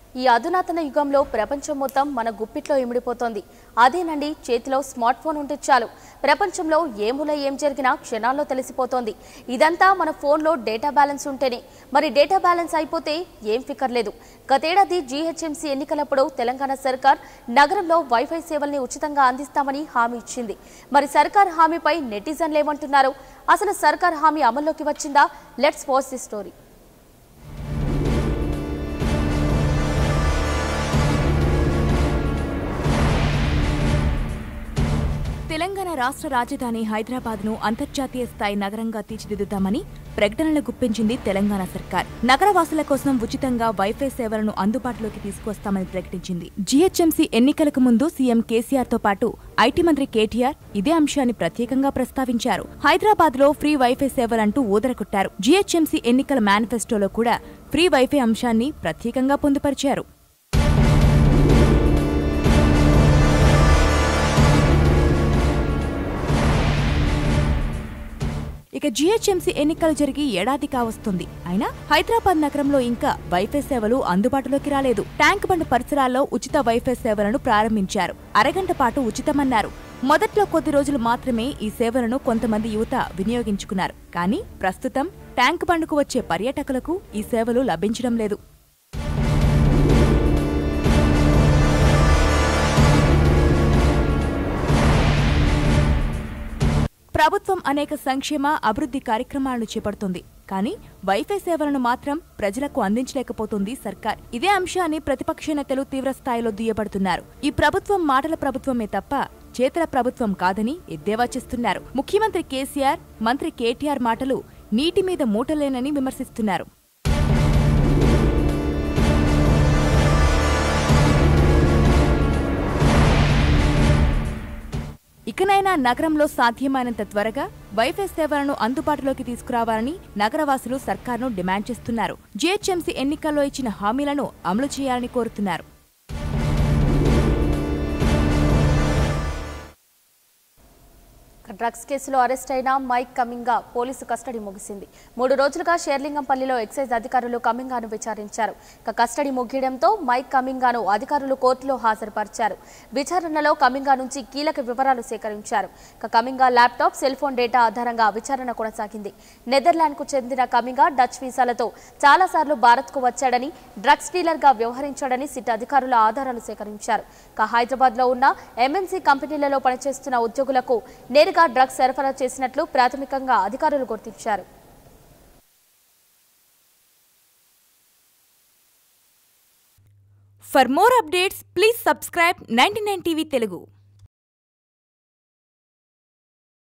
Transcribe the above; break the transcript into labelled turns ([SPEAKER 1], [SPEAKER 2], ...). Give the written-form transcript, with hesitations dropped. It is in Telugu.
[SPEAKER 1] ఈ అధునాతన యుగంలో ప్రపంచం మొత్తం మన గుప్పిట్లో ఇమిడిపోతోంది. అదేనండి చేతిలో స్మార్ట్ ఫోన్ ఉంటే చాలు ప్రపంచంలో ఏ మూల ఏం జరిగినా క్షణాల్లో తెలిసిపోతోంది. ఇదంతా మన ఫోన్లో డేటా బ్యాలెన్స్ ఉంటేనే. మరి డేటా బ్యాలెన్స్ అయిపోతే ఏం ఫికర్ లేదు. గతేడాది జీహెచ్ఎంసీ ఎన్నికలప్పుడు తెలంగాణ సర్కార్ నగరంలో వైఫై సేవల్ని ఉచితంగా అందిస్తామని హామీ ఇచ్చింది. మరి సర్కార్ హామీపై నెటిజన్లు ఏమంటున్నారు? అసలు సర్కార్ హామీ అమల్లోకి వచ్చిందా? Let's watch the story.
[SPEAKER 2] Telangana రాష్ట్ర రాజధాని హైదరాబాద్ను అంతర్జాతీయ స్థాయి నగరంగా తీర్చిదిద్దుతామని ప్రకటనలు గుప్పించింది తెలంగాణ సర్కార్. నగరవాసుల కోసం ఉచితంగా వైఫై సేవలను అందుబాటులోకి తీసుకొస్తామని ప్రకటించింది. జీహెచ్ఎంసీ ఎన్నికలకు ముందు సీఎం కేసీఆర్ తో పాటు ఐటీ మంత్రి కేటీఆర్ ఇదే అంశాన్ని ప్రత్యేకంగా ప్రస్తావించారు. హైదరాబాద్లో ఫ్రీ వైఫై సేవలంటూ ఊదరకొట్టారు. జీహెచ్ఎంసీ ఎన్నికల మేనిఫెస్టోలో కూడా ఫ్రీ వైఫై అంశాన్ని ప్రత్యేకంగా పొందుపరిచారు. ఇక జీహెచ్ఎంసీ ఎన్నికలు జరిగి ఏడాది కావస్తుంది. అయినా హైదరాబాద్ నగరంలో ఇంకా వైఫై సేవలు అందుబాటులోకి రాలేదు. ట్యాంక్ బండ్ పరిసరాల్లో ఉచిత వైఫై సేవలను ప్రారంభించారు. అరగంట పాటు ఉచితమన్నారు. మొదట్లో కొద్ది రోజులు మాత్రమే ఈ సేవలను కొంతమంది యువత వినియోగించుకున్నారు. కానీ ప్రస్తుతం ట్యాంక్ బండ్కు వచ్చే పర్యాటకులకు ఈ సేవలు లభించడం లేదు. ప్రభుత్వం అనేక సంక్షేమ అభివృద్ధి కార్యక్రమాలను చేపడుతుంది. కానీ వైఫై సేవలను మాత్రం ప్రజలకు అందించలేకపోతుంది సర్కార్. ఇదే అంశాన్ని ప్రతిపక్ష నేతలు తీవ్రస్థాయిలో దుయ్యబడుతున్నారు. ఈ ప్రభుత్వం మాటల ప్రభుత్వమే తప్ప చేతల ప్రభుత్వం కాదని ఎద్దేవా చేస్తున్నారు. ముఖ్యమంత్రి కేసీఆర్, మంత్రి కేటీఆర్ మాటలు నీటి మీద మూటలేనని విమర్శిస్తున్నారు. ఇకనైనా నగరంలో సాధ్యమైనంత త్వరగా వైఫై సేవలను అందుబాటులోకి తీసుకురావాలని నగరవాసులు సర్కార్ను డిమాండ్ చేస్తున్నారు. జీహెచ్ఎంసీ ఎన్నికల్లో ఇచ్చిన హామీలను అమలు చేయాలని కోరుతున్నారు.
[SPEAKER 1] డ్రగ్స్ కేసులో అరెస్ట్ అయిన మైక్ కమింగా పోలీసు కస్టడీ ముగిసింది. 3 రోజులుగా షేర్లింగంపల్లిలో ఎక్సైజ్ అధికారులు కమింగాను విచారించారు. కస్టడీ ముగియడంతో మైక్ కమింగాను అధికారులు కోర్టులో హాజరుపరిచారు. విచారణలో కమింగా నుంచి కీలక వివరాలు సేకరించారు. కమింగా ల్యాప్టాప్, సెల్ ఫోన్ డేటా ఆధారంగా విచారణ కొనసాగింది. నెదర్లాండ్కు చెందిన కమింగా డచ్ వీసాలతో చాలాసార్లు భారత్కు వచ్చాడని, డ్రగ్స్ డీలర్గా వ్యవహరించాడని సిట్ అధికారుల ఆధారాలు సేకరించారు. హైదరాబాద్లో ఉన్న ఎంఎన్సీ కంపెనీలలో పనిచేస్తున్న ఉద్యోగులకు నేరుగా డ్రగ్స్ సరఫరా చేసినట్లు ప్రాథమికంగా అధికారులు గుర్తించారు.
[SPEAKER 2] For more updates, please subscribe 99 TV Telugu.